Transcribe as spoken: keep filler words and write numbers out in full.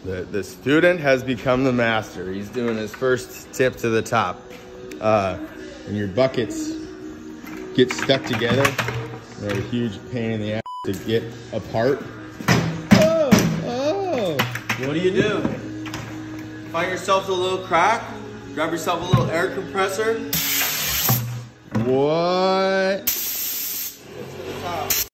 The, the student has become the master. He's doing his first tip to the top. Uh, and your buckets get stuck together. They're a huge pain in the ass to get apart. Oh, oh. What do you do? Find yourself a little crack, grab yourself a little air compressor. What?